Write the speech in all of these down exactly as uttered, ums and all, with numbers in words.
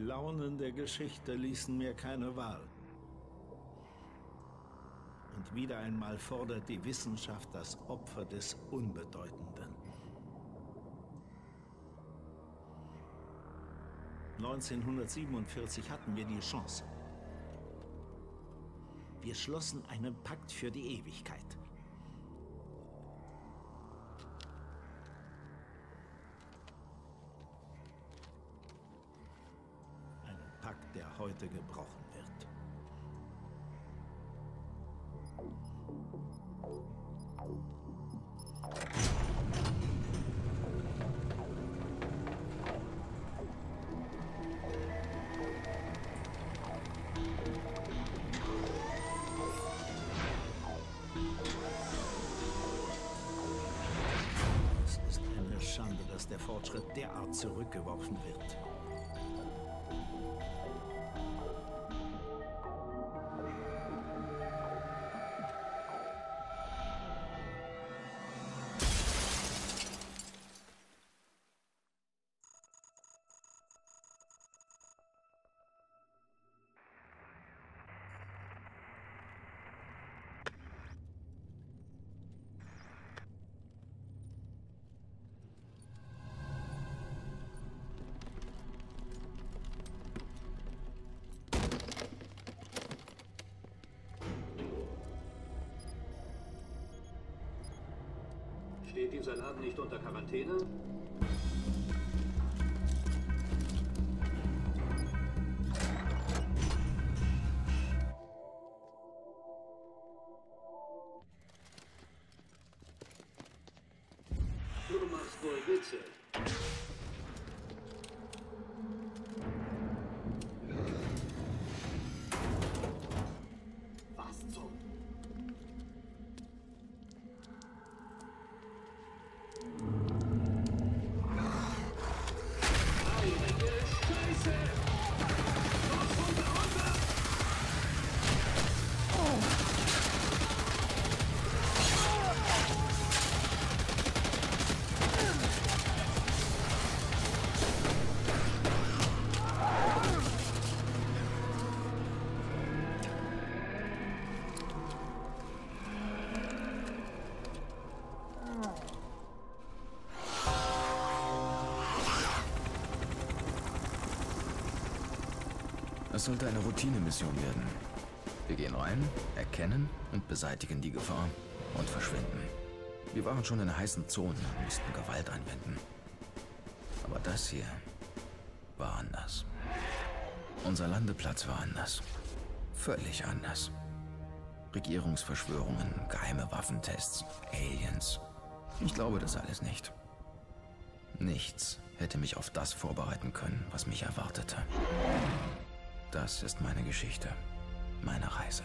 Launen der Geschichte ließen mir keine Wahl. Und wieder einmal fordert die Wissenschaft das Opfer des Unbedeutenden. neunzehnhundertsiebenundvierzig hatten wir die Chance. Wir schlossen einen Pakt für die Ewigkeit. Einen Pakt, der heute gebrochen wird. Schande, dass der Fortschritt derart zurückgeworfen wird. Steht dieser Laden nicht unter Quarantäne? Du machst wohl Witze. Was zum... Es sollte eine Routinemission werden. Wir gehen rein, erkennen und beseitigen die Gefahr und verschwinden. Wir waren schon in heißen Zonen und mussten Gewalt anwenden. Aber das hier war anders. Unser Landeplatz war anders. Völlig anders. Regierungsverschwörungen, geheime Waffentests, Aliens. Ich glaube das alles nicht. Nichts hätte mich auf das vorbereiten können, was mich erwartete. Das ist meine Geschichte, meine Reise.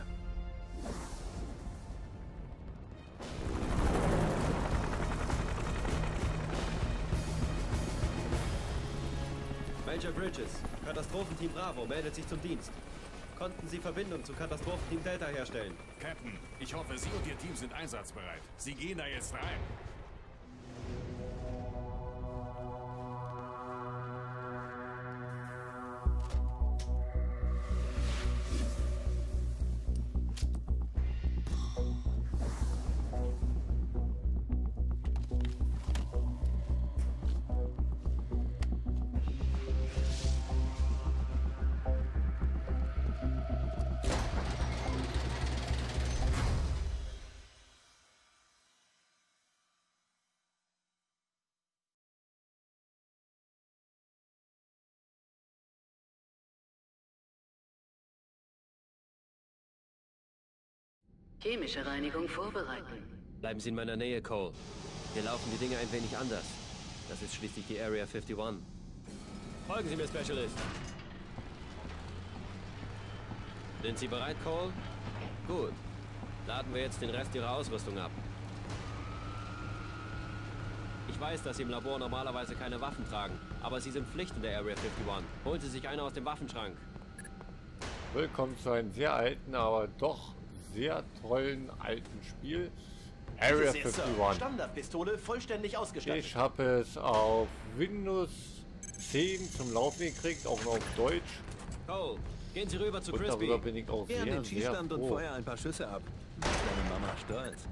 Major Bridges, Katastrophenteam Bravo meldet sich zum Dienst. Konnten Sie Verbindung zu Katastrophenteam Delta herstellen? Captain, ich hoffe, Sie und Ihr Team sind einsatzbereit. Sie gehen da jetzt rein. Chemische Reinigung vorbereiten. Bleiben Sie in meiner Nähe, Cole. Hier laufen die Dinge ein wenig anders. Das ist schließlich die Area einundfünfzig. Folgen Sie mir, Specialist. Sind Sie bereit, Cole? Gut. Laden wir jetzt den Rest Ihrer Ausrüstung ab. Ich weiß, dass Sie im Labor normalerweise keine Waffen tragen, aber Sie sind Pflicht in der Area einundfünfzig. Holen Sie sich eine aus dem Waffenschrank. Willkommen zu einem sehr alten, aber doch sehr tollen alten Spiel. Area einundfünfzig. Standardpistole vollständig ausgestattet. Ich habe es auf Windows zehn zum Laufen gekriegt, auch noch auf Deutsch. Cole, gehen Sie rüber zu Und Crispy. darüber bin ich auch Geh an sehr, den sehr Schießstand und froh. feuer ein paar Schüsse ab. Deine Mama stolz.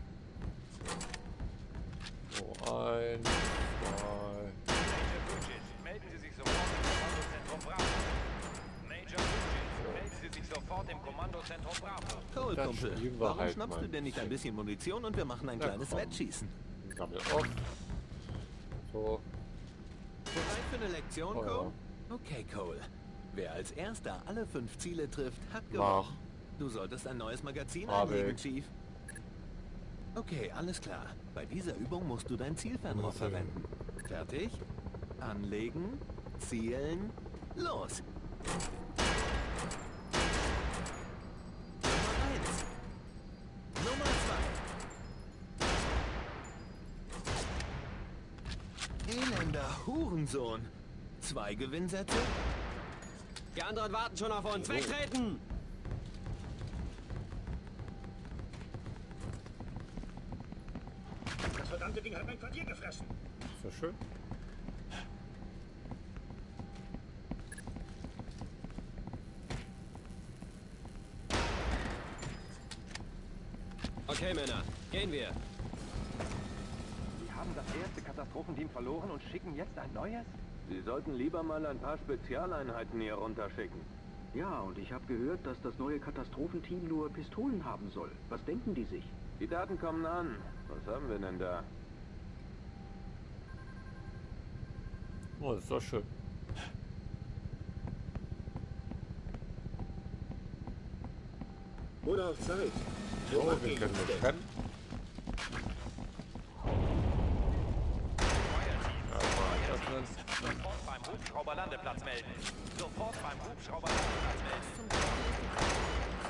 So, eins, zwei. Major Bridges, melden Sie sich sofort im Kommandozentrum Bravo. Major Bridges, melden Sie sich sofort im Kommandozentrum Bravo. Cool, Das Kumpel. spielen wir Warum halt schnappst mal du denn nicht ein bisschen Munition und wir machen ein Na kleines komm. Wettschießen? Gammel auf. So, Bereit für eine Lektion, Oh ja. Cole? Okay, Cole. Wer als erster alle fünf Ziele trifft, hat mach. gewonnen. Du solltest ein neues Magazin Hab anlegen, ich. Chief. Okay, alles klar. Bei dieser Übung musst du dein Zielfernrohr Okay. verwenden. Fertig? Anlegen, zielen, los! Nummer eins. Nummer zwei. Elender Hurensohn. Zwei Gewinnsätze? Die anderen warten schon auf uns. Wegtreten! Das verdammte Ding hat mein Quartier gefressen. Ist das schön? Okay, Männer, gehen wir. Sie haben das erste Katastrophenteam verloren und schicken jetzt ein neues? Sie sollten lieber mal ein paar Spezialeinheiten hier runterschicken. Ja, und ich habe gehört, dass das neue Katastrophenteam nur Pistolen haben soll. Was denken die sich? Die Daten kommen an. Was haben wir denn da? Oh, ist doch schön. Oder auf Zeit. So, wir können das rennen. Sofort beim Hubschrauberlandeplatz melden. Sofort beim Hubschrauberlandeplatz melden.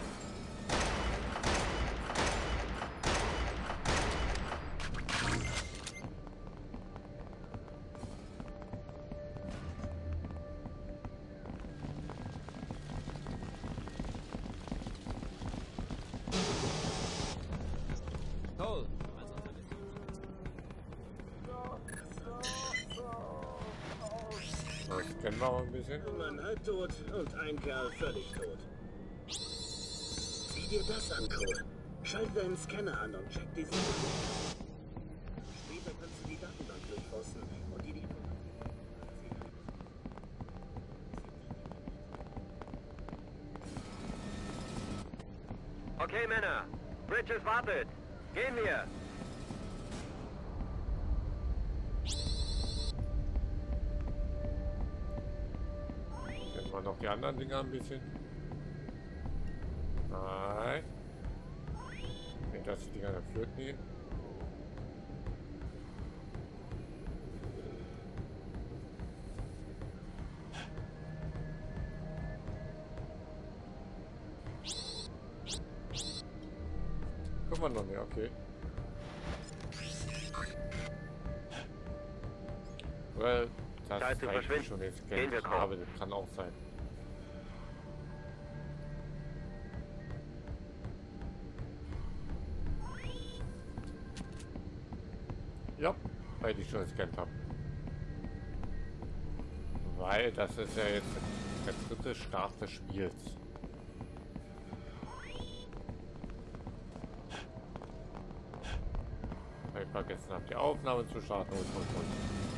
Cole, Das kennen wir mal ein bisschen. Mann halbtot und ein Kerl völlig tot. Sieh dir das an, Cole. Schalt deinen Scanner an und check die Sicherheit. Später kannst du die Datenbank durchforsten und dir die Okay, Männer. Bridges wartet. Gehen wir. Kennen wir noch die anderen Dinger ein bisschen? Nein. Nicht, dass die Dinger da flöten gehen. Können wir noch nicht, okay. Well, das Zeit zu reicht verschwinden. schon jetzt. Gehen wir, Cole. Aber das kann auch sein. Ja, weil ich schon gescannt habe. Weil das ist ja jetzt der dritte Start des Spiels. Weil ich vergessen habe, die Aufnahme zu starten und und und.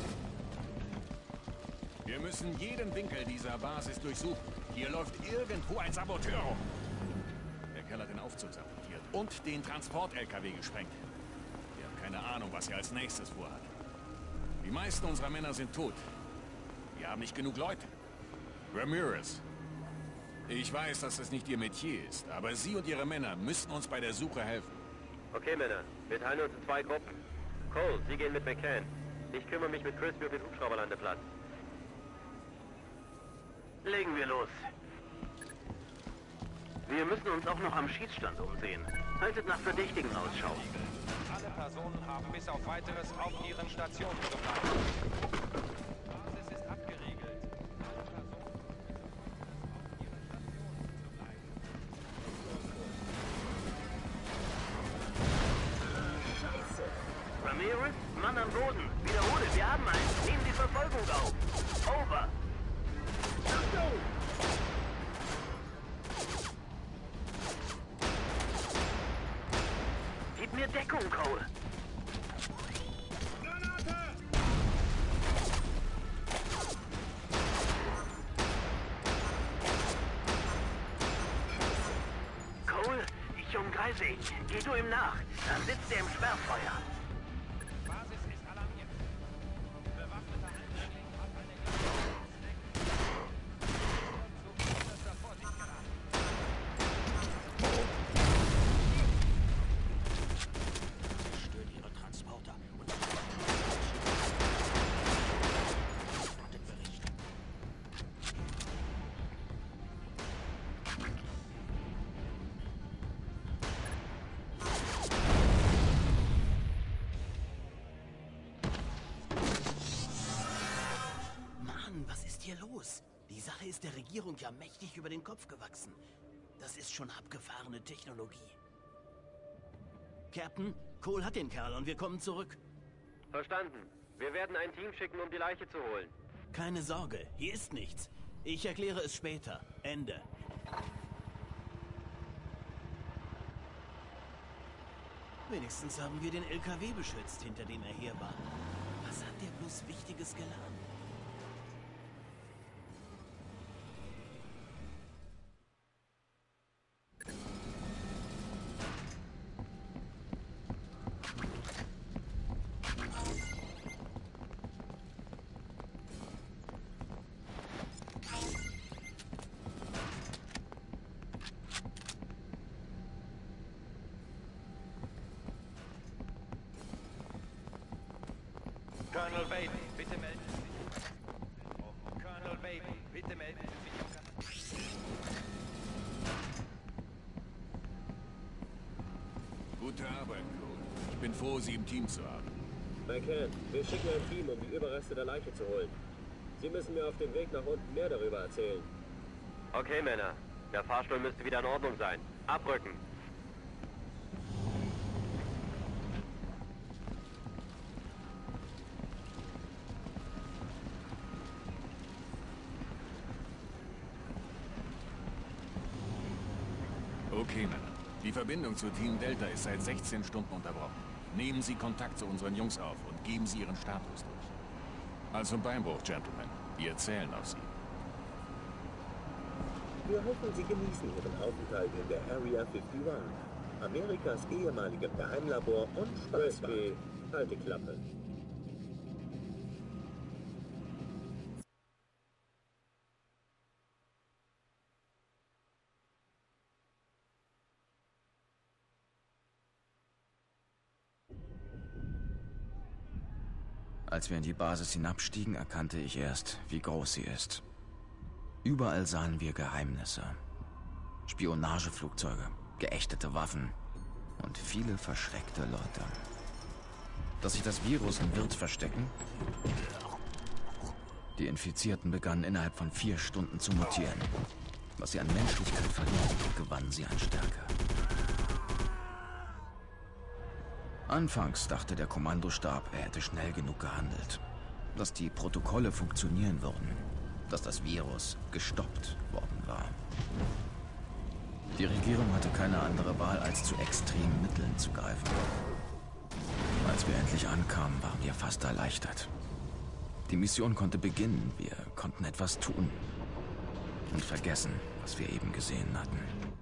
Wir müssen jeden Winkel dieser Basis durchsuchen. Hier läuft irgendwo ein Saboteur rum. Der Kerl hat den Aufzug sabotiert und den Transport-L K W gesprengt. Wir haben keine Ahnung, was er als nächstes vorhat. Die meisten unserer Männer sind tot. Wir haben nicht genug Leute. Ramirez. Ich weiß, dass es nicht Ihr Metier ist, aber Sie und Ihre Männer müssen uns bei der Suche helfen. Okay, Männer. Wir teilen uns in zwei Gruppen. Cole, Sie gehen mit McCann. Ich kümmere mich mit Crispy um den Hubschrauberlandeplatz. Legen wir los. Wir müssen uns auch noch am Schießstand umsehen. Haltet nach Verdächtigen Ausschau. Alle Personen haben bis auf Weiteres auf ihren Stationen zu bleiben. Basis ist abgeriegelt. Alle Personen auf ihren Stationen zu bleiben. Scheiße! Ramirez, Mann am Boden! Wiederhole, wir haben einen. Nehmen die Verfolgung auf. Over. Achtung! Gib mir Deckung, Cole. Cole, ich umkreise ihn. Geh du ihm nach. Dann sitzt er im Sperrfeuer. Basis ist alarmiert. Bewaffneter Eindringling hat eine zu äußerster Vorsicht geraten. Stören ihre Transporter und Bericht. Mann, was ist hier los? Die Sache ist der Regierung ja mächtig über den Kopf gewachsen. Das ist schon abgefahrene Technologie. Captain, Cole hat den Kerl und wir kommen zurück. Verstanden. Wir werden ein Team schicken, um die Leiche zu holen. Keine Sorge, hier ist nichts. Ich erkläre es später. Ende. Wenigstens haben wir den L K W beschützt, hinter dem er her war. Was hat der bloß Wichtiges gelernt? Colonel Baden, bitte melden Sie sich. Oh, Colonel Baden, bitte melden Sie sich. Gute Arbeit, Cole. Ich bin froh, Sie im Team zu haben. McCann, wir schicken ein Team, um die Überreste der Leiche zu holen. Sie müssen mir auf dem Weg nach unten mehr darüber erzählen. Okay, Männer. Der Fahrstuhl müsste wieder in Ordnung sein. Abrücken. Okay, Männer. Die Verbindung zu Team Delta ist seit sechzehn Stunden unterbrochen. Nehmen Sie Kontakt zu unseren Jungs auf und geben Sie Ihren Status durch. Also Beinbruch, Gentlemen. Wir zählen auf Sie. Wir hoffen, Sie genießen Ihren Aufenthalt in der Area einundfünfzig, Amerikas ehemaligem Geheimlabor und Spaßbad. Halte Klappe. Als wir in die Basis hinabstiegen, erkannte ich erst, wie groß sie ist. Überall sahen wir Geheimnisse. Spionageflugzeuge, geächtete Waffen und viele verschreckte Leute. Dass sich das Virus im Wirt verstecken? Die Infizierten begannen innerhalb von vier Stunden zu mutieren. Was sie an Menschlichkeit verlieren, gewannen sie an Stärke. Anfangs dachte der Kommandostab, er hätte schnell genug gehandelt. Dass die Protokolle funktionieren würden. Dass das Virus gestoppt worden war. Die Regierung hatte keine andere Wahl, als zu extremen Mitteln zu greifen. Als wir endlich ankamen, waren wir fast erleichtert. Die Mission konnte beginnen, wir konnten etwas tun. Und vergessen, was wir eben gesehen hatten.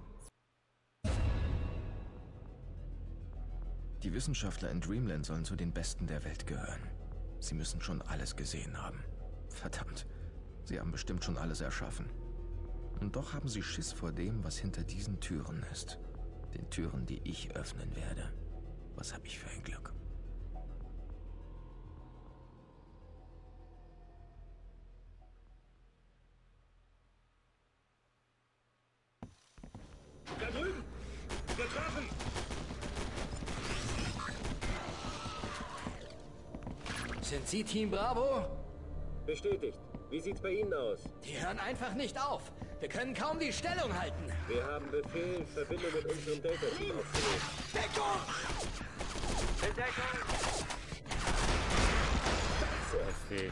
Die Wissenschaftler in Dreamland sollen zu den Besten der Welt gehören. Sie müssen schon alles gesehen haben. Verdammt, sie haben bestimmt schon alles erschaffen. Und doch haben sie Schiss vor dem, was hinter diesen Türen ist. Den Türen, die ich öffnen werde. Was habe ich für ein Glück. Da drüben! Getroffen! Sind Sie Team Bravo? Bestätigt. Wie sieht's bei Ihnen aus? Die hören einfach nicht auf. Wir können kaum die Stellung halten. Wir haben Befehl, Verbindung mit unserem Delta-Team aufzunehmen. Deckung! In Deckung! Okay.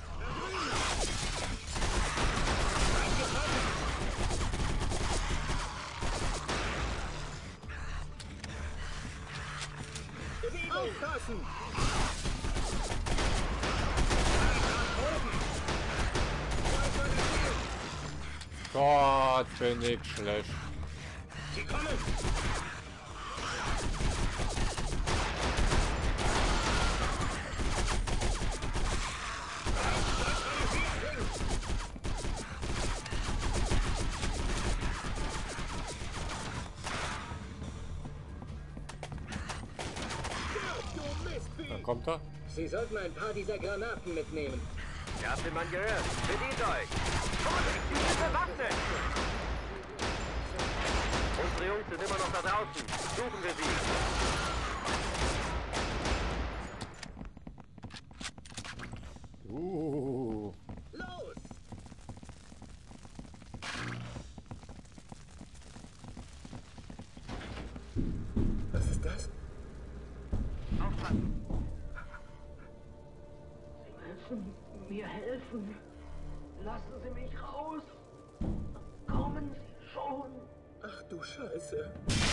Aufpassen! Gott, bin ich schlecht. Sie kommen! Da kommt er. Sie sollten ein paar dieser Granaten mitnehmen. Ihr habt den Mann gehört. Bedient euch. Vorsicht, die sind bewaffnet. Unsere Jungs sind immer noch da draußen. Suchen wir sie. Uh. Los! Was ist das? Aufpassen! Sie müssen mir helfen. Lassen Sie mich raus. Kommen Sie schon. Ach du Scheiße.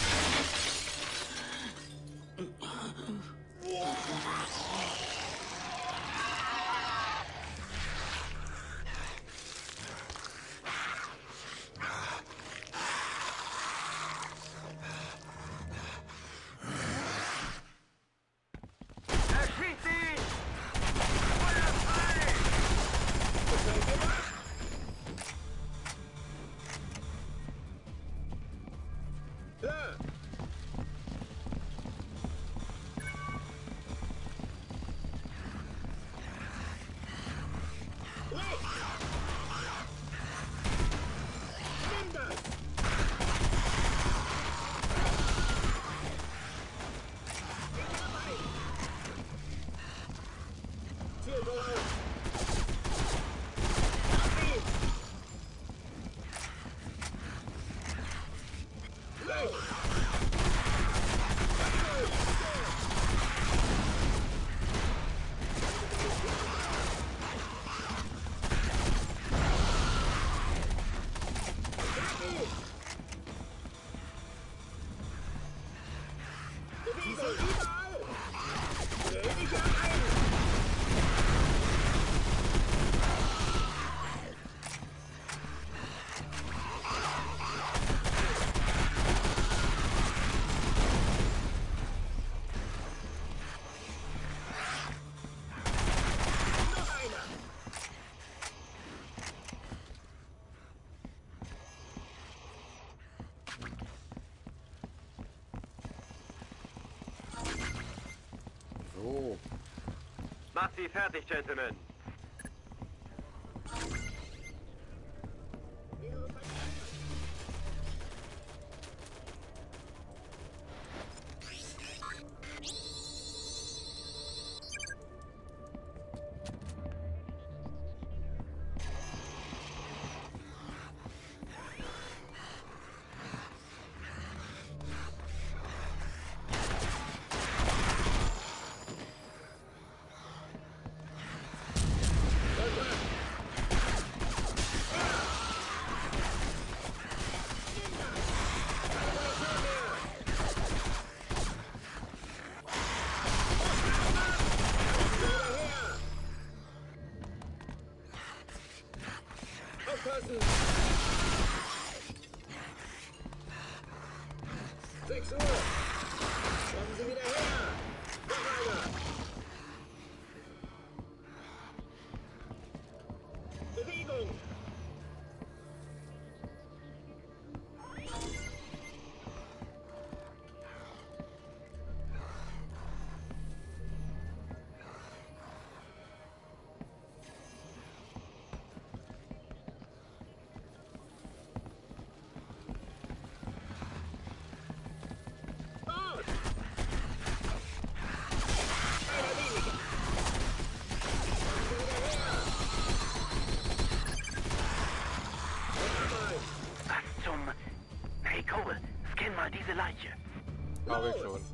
Macht sie fertig, Gentlemen. sechs Uhr! Kommen Sie wieder her! Noch einer! Bewegung! Diese Leiche. Habe ich schon.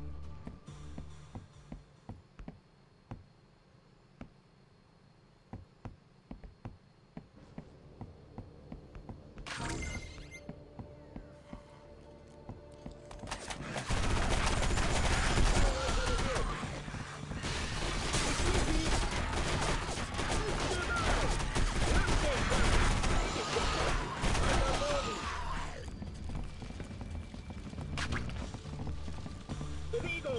Bewegung!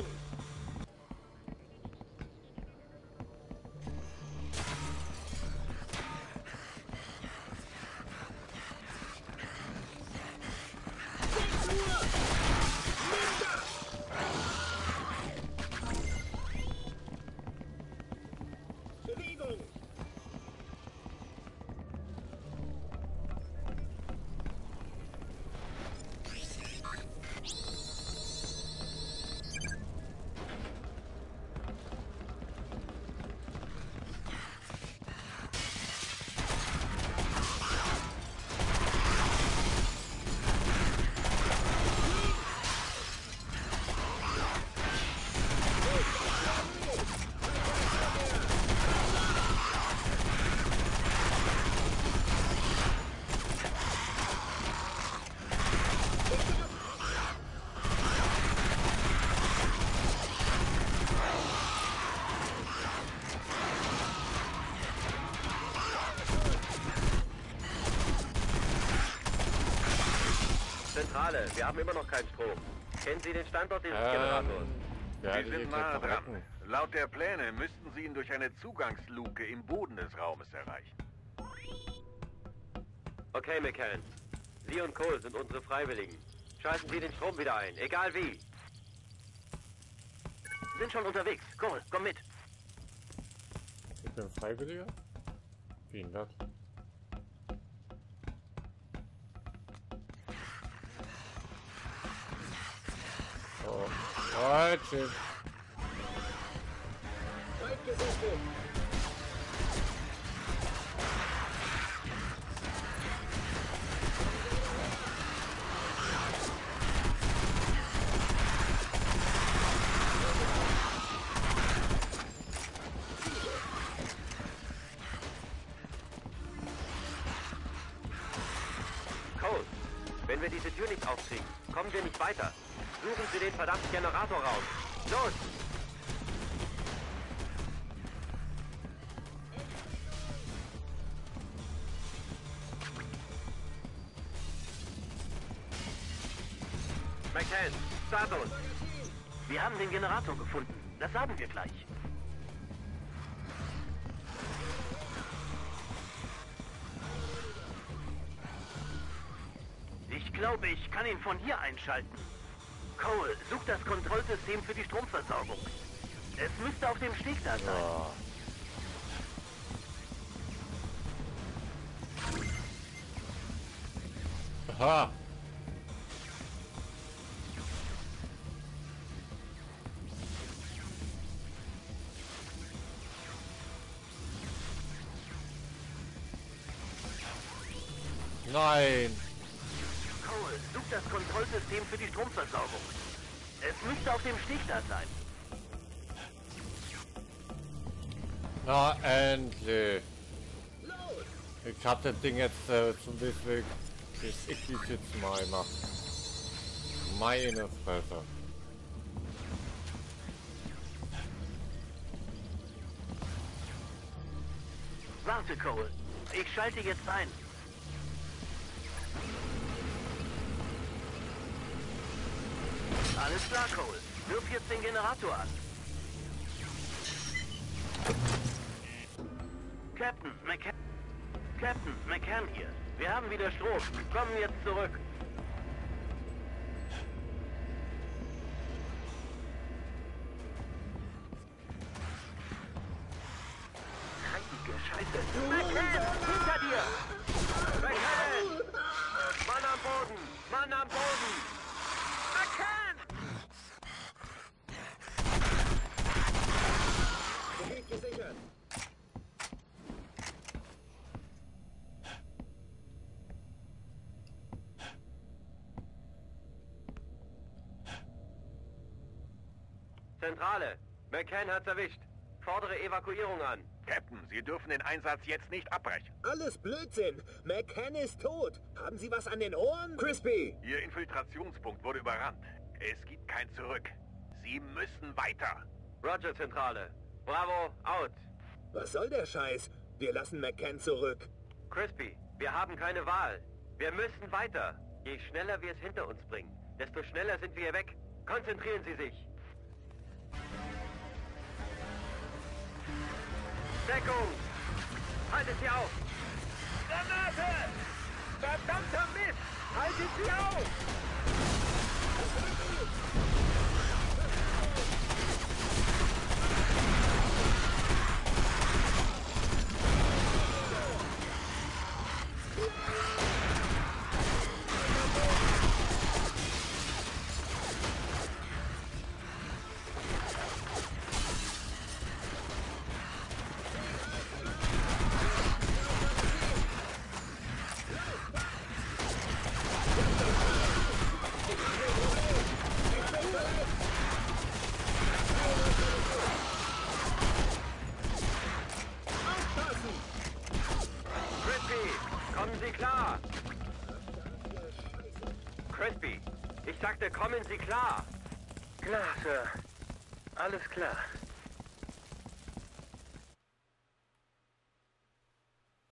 Zentrale, wir haben immer noch keinen Strom. Kennen Sie den Standort dieses ähm, Generators? Wir sind nahe dran. Laut der Pläne müssten Sie ihn durch eine Zugangsluke im Boden des Raumes erreichen. Okay, McCann. Sie und Cole sind unsere Freiwilligen. Schalten Sie den Strom wieder ein, egal wie. Sind schon unterwegs. Cole, komm mit. Ich bin Freiwilliger? Wie denn das? Oh, right, shit. Cole, wenn wir diese Tür nicht aufkriegen, kommen wir nicht weiter. Suchen Sie den verdammten Generator raus. Los! McCann, start uns! Wir haben den Generator gefunden. Das sagen wir gleich. Ich glaube, ich kann ihn von hier einschalten. Cole, such das Kontrollsystem für die Stromversorgung. Es müsste auf dem Steg da sein. Ja. Aha. Nein. Cole, such das Kontrollsystem für die Stromversorgung. Es müsste auf dem Steg da sein. Na, endlich. Ich hab das Ding jetzt äh, zum bisschen das ich jetzt mal gemacht. Meine Fresse. Warte, Cole. Ich schalte jetzt ein. Alles klar, Cole. Wirf jetzt den Generator an. Captain, McCann. Captain, McCann hier. Wir haben wieder Strom. Kommen jetzt zurück. Heilige Scheiße. McCann, hinter dir! McCann! Mann am Boden! Mann am Boden! McCann! Gebiet gesichert. Zentrale, McCann hat's erwischt. Fordere Evakuierung an. Captain, Sie dürfen den Einsatz jetzt nicht abbrechen. Alles Blödsinn. McCann ist tot. Haben Sie was an den Ohren? Crispy! Ihr Infiltrationspunkt wurde überrannt. Es gibt kein Zurück. Sie müssen weiter. Roger, Zentrale. Bravo, out. Was soll der Scheiß? Wir lassen McCann zurück. Crispy, wir haben keine Wahl. Wir müssen weiter. Je schneller wir es hinter uns bringen, desto schneller sind wir weg. Konzentrieren Sie sich. Deckung! Haltet sie auf! Granate! Verdammter Mist! Haltet sie auf! Kommen Sie klar! Crispy, ich sagte, kommen Sie klar! Klar, Sir. Alles klar.